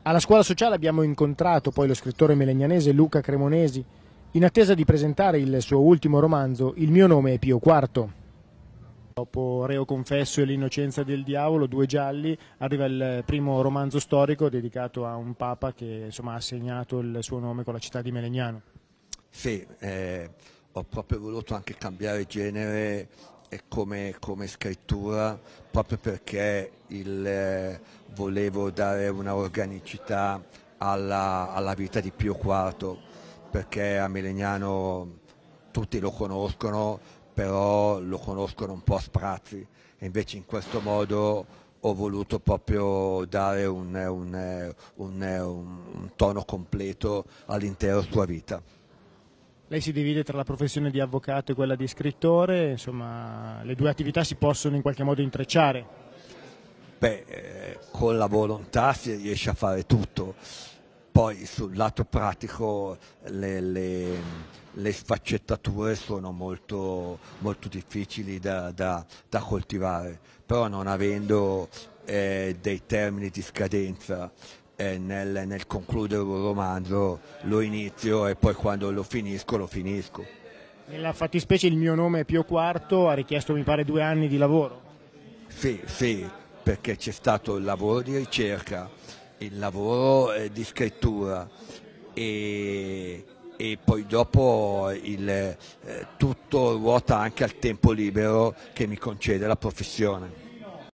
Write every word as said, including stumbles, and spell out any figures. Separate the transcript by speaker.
Speaker 1: Alla scuola sociale abbiamo incontrato poi lo scrittore melegnanese Luca Cremonesi, in attesa di presentare il suo ultimo romanzo Il mio nome è Pio quarto. Dopo Reo confesso e L'innocenza del diavolo, due gialli, arriva il primo romanzo storico dedicato a un papa che insomma, ha segnato il suo nome con la città di Melegnano.
Speaker 2: Sì, eh, ho proprio voluto anche cambiare genere e come, come scrittura, proprio perché il, eh, volevo dare una organicità alla, alla vita di Pio quarto, perché a Melegnano tutti lo conoscono, però lo conoscono un po' a sprazzi, e invece in questo modo ho voluto proprio dare un, un, un, un, un tono completo all'intera sua vita.
Speaker 1: Lei si divide tra la professione di avvocato e quella di scrittore, insomma le due attività si possono in qualche modo intrecciare.
Speaker 2: Beh, eh, con la volontà si riesce a fare tutto, poi sul lato pratico le, le- le sfaccettature sono molto, molto difficili da, da- da coltivare, però non avendo eh, dei termini di scadenza eh, nel, nel concludere un romanzo, lo inizio e poi quando lo finisco, lo finisco.
Speaker 1: Nella fattispecie Il mio nome è Pio quarto ha richiesto mi pare due anni di lavoro.
Speaker 2: Sì, sì, perché c'è stato il lavoro di ricerca, il lavoro eh, di scrittura e, e poi dopo il, eh, tutto ruota anche al tempo libero che mi concede la professione.